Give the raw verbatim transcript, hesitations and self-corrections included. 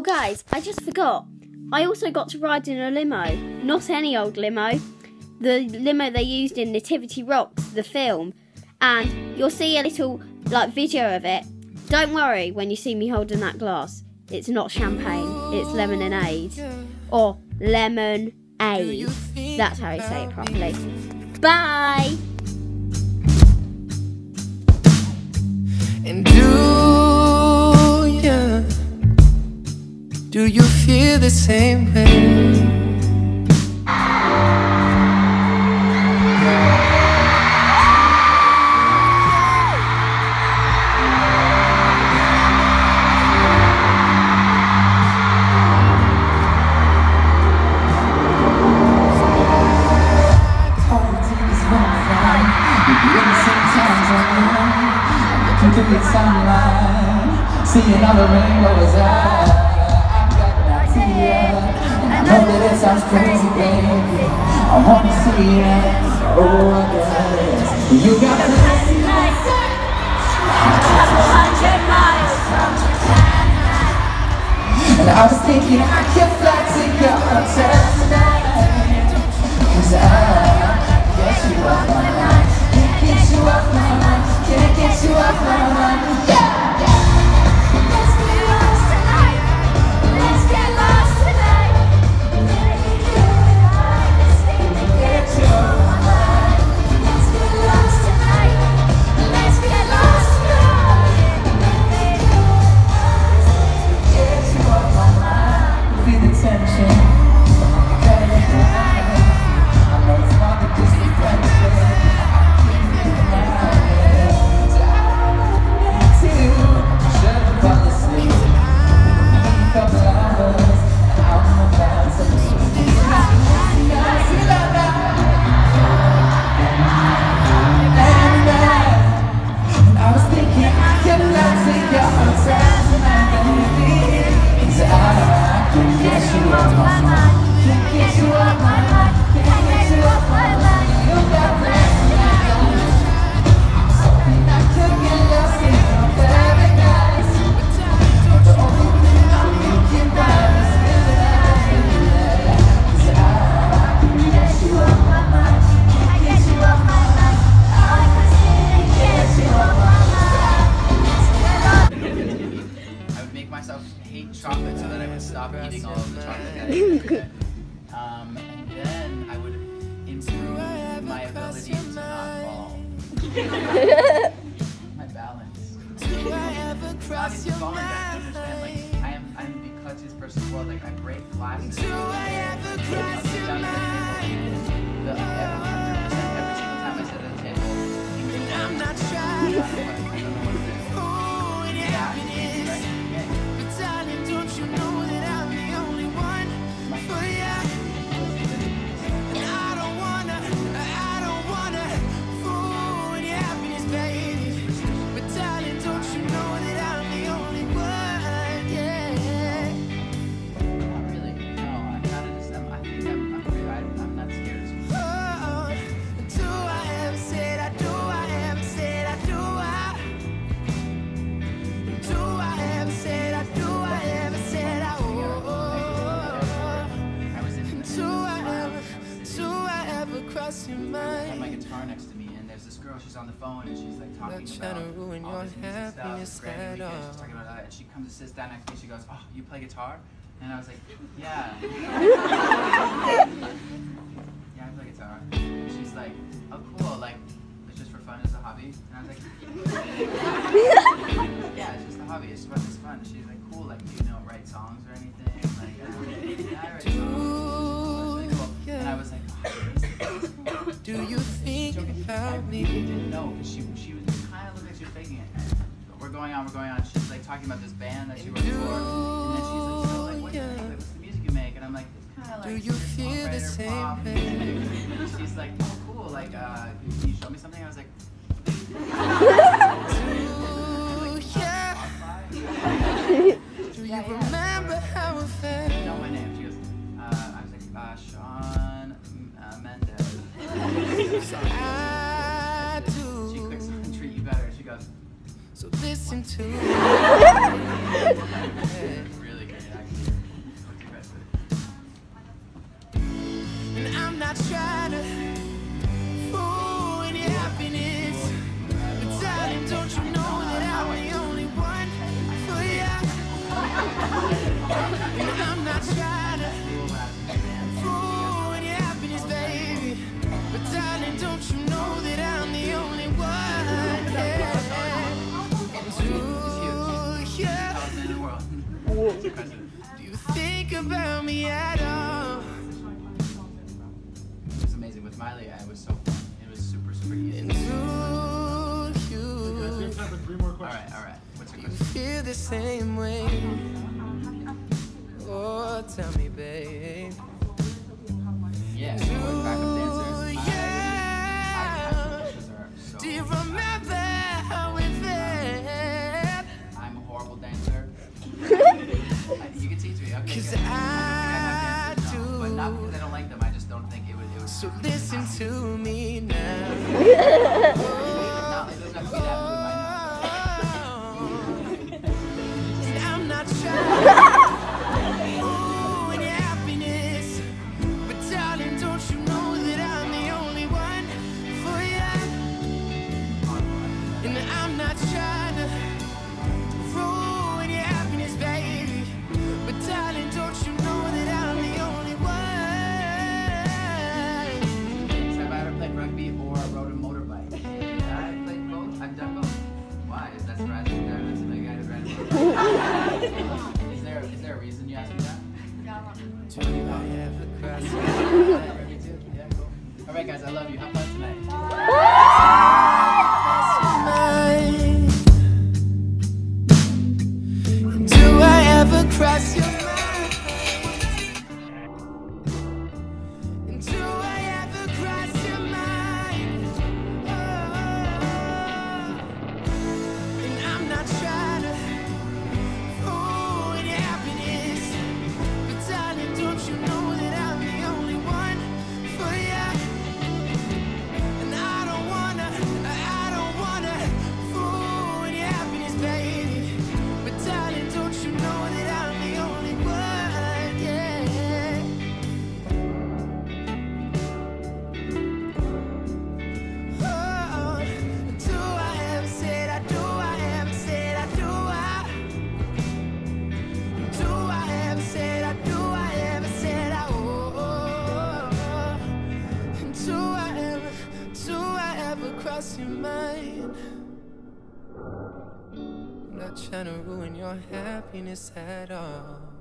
guys, I just forgot. I also got to ride in a limo. Not any old limo. The limo they used in Nativity Rocks, the film. And you'll see a little like video of it. Don't worry when you see me holding that glass. It's not champagne, it's lemonade. Or lemon-aid. That's how you say it properly. Bye! And do you, do you feel the same way? Seeing all the rainbows, I, I got an idea. I know that it sounds crazy, baby. I wanna see it. Oh, yes. You got to listen like a hundred miles from Japan. And I was thinking I could fly to your hotel tonight. Cause I guess you off my mind. Can't get you off my mind. Can't get you off my mind. Yeah. Chocolate so that I would stop eating all of the chocolate. um, and then I would improve my ability to not fall. My balance. Obviously, falling, I understand. Like, I am, I'm the clutchiest person in the world. Like, I break glasses. I'll sit down at the table. The, every, one hundred percent every single time I sit at the table. I'm not shy. I don't know what to do. Yeah. You know that I'm the only one for ya. And I don't wanna, I don't wanna ruin your happiness, baby. But darling, don't you know that I'm the only one, yeah. Not really, no, I'm not in this, I'm, I think I'm, I'm, really, I'm, I'm not scared of this. Oh, do I ever said I do, I ever said I do, I Do I ever said I do, I ever said I cross your mind. I have my guitar next to me, and there's this girl. She's on the phone, and she's like talking about to ruin all this music stuff. She's talking about that, and she comes and sits down next to me. She goes, "Oh, you play guitar?" And I was like, "Yeah." Yeah, I play guitar. And she's like, "Oh, cool. Like, it's just for fun as a hobby." And I was like, "Yeah, it's just a hobby. It's fun. It's fun." And she's like, "Cool. Like, do you know write songs or anything?" Like, uh, yeah, I write songs. Really cool. And I was like, oh, do you think about me? I didn't know, because she, she was kind of looked like she was faking it. But we're going on, we're going on. She's like talking about this band that she worked for. And then she's like, so like, what do you think? Like, what's the music you make? And I'm like, it's kind of like, do you feel the same way? And she's like, oh, cool. Like, uh, can you show me something? I was like, do you remember how it felt? You know my name. She goes, uh, I was like, uh, Shawn uh, Mendes. I do. She clicks on Treat You Better. She goes, so listen to me. Really great, actually. Do you think about me at all? It was amazing with Miley. It was so fun. It was super super easy. And do you? All right, all right. What's your You question? feel the same way? Oh, tell me, babe. Yeah, so like backup dancers. I- Yeah. I, I, I think those are so Do you remember how we felt? I'm a horrible dancer. You can teach me. Okay. Cause good. I I think I have dancers, no, do. but not because I don't like them. I just don't think it would. It would. So listen to me now. No, it doesn't have to be that move. And I'm not sure. Ooh, and your happiness. But darling, don't you know that I'm the only one for you? And I'm not trying to ruin your happiness, baby. But darling, don't you know that I'm the only one? So have I ever played rugby or rode a motorbike? I played both. I've done both. Why? Is that surprising? That's the guy who ran a motorbike. Is there is there a reason you asked me that? Do I ever cross your Rugby too. Yeah, cool. All right, guys. I love you. Have fun tonight. mind? Do I ever cross your mind? Do I ever cross your mind? Oh, and I'm not trying to ruin your happiness, but darling, don't you know that I'm the only one for you? And I don't wanna, I don't wanna ruin your happiness, baby. But darling, don't you know that I'm the only one, yeah. Oh, do I ever said I do, I ever said I do, I do I ever said I do, I ever said I oh, do I ever, do I ever cross your mind? I'm not trying to ruin your happiness at all.